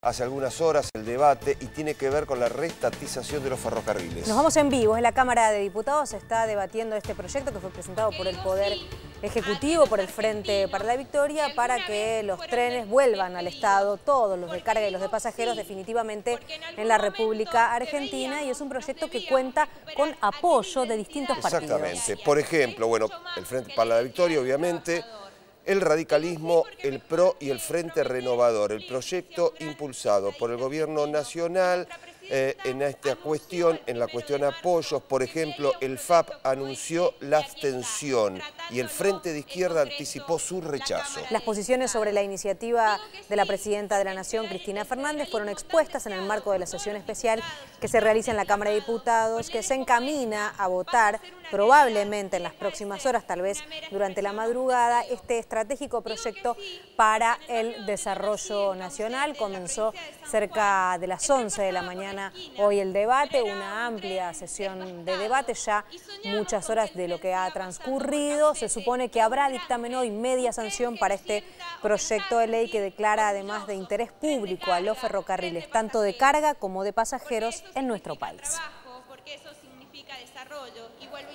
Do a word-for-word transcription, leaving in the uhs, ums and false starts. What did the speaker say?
Hace algunas horas el debate y tiene que ver con la reestatización de los ferrocarriles. Nos vamos en vivo. En la Cámara de Diputados se está debatiendo este proyecto que fue presentado por el Poder Ejecutivo, por el Frente para la Victoria, para que los trenes vuelvan al Estado, todos los de carga y los de pasajeros, definitivamente en la República Argentina. Y es un proyecto que cuenta con apoyo de distintos partidos. Exactamente. Por ejemplo, bueno, el Frente para la Victoria, obviamente, el radicalismo, el PRO y el Frente Renovador. El proyecto impulsado por el Gobierno Nacional eh, en esta cuestión, en la cuestión apoyos, por ejemplo, el F A P anunció la abstención y el Frente de Izquierda anticipó su rechazo. Las posiciones sobre la iniciativa de la Presidenta de la Nación, Cristina Fernández, fueron expuestas en el marco de la sesión especial que se realiza en la Cámara de Diputados, que se encamina a votar probablemente en las próximas horas, tal vez durante la madrugada, este estratégico proyecto para el desarrollo nacional. Comenzó cerca de las once de la mañana hoy el debate, una amplia sesión de debate, ya muchas horas de lo que ha transcurrido. Se supone que habrá dictamen hoy, media sanción para este proyecto de ley que declara además de interés público a los ferrocarriles, tanto de carga como de pasajeros en nuestro país.